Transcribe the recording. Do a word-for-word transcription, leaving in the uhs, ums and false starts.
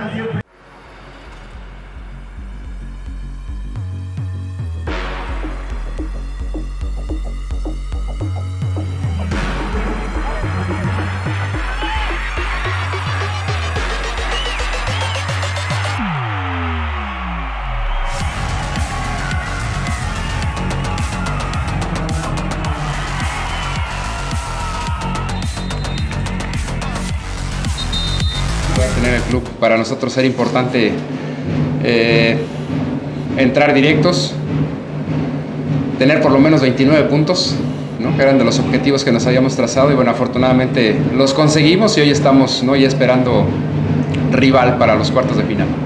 Tener el club, para nosotros era importante eh, entrar directos, tener por lo menos veintinueve puntos, ¿no? Que eran de los objetivos que nos habíamos trazado, y bueno, afortunadamente los conseguimos y hoy estamos, ¿no?, ya esperando rival para los cuartos de final.